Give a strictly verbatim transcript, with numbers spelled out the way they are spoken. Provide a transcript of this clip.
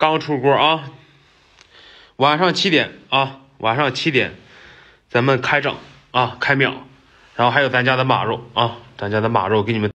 刚出锅啊，晚上七点啊，晚上七点咱们开整啊，开秒，然后还有咱家的马肉啊，咱家的马肉给你们。